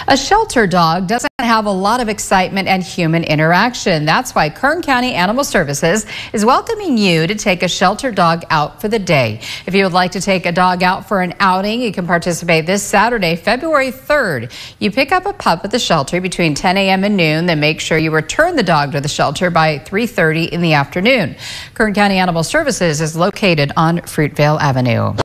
A shelter dog doesn't have a lot of excitement and human interaction. That's why Kern County Animal Services is welcoming you to take a shelter dog out for the day. If you would like to take a dog out for an outing, you can participate this Saturday, February 3rd. You pick up a pup at the shelter between 10 a.m. and noon, then make sure you return the dog to the shelter by 3:30 in the afternoon. Kern County Animal Services is located on Fruitvale Avenue.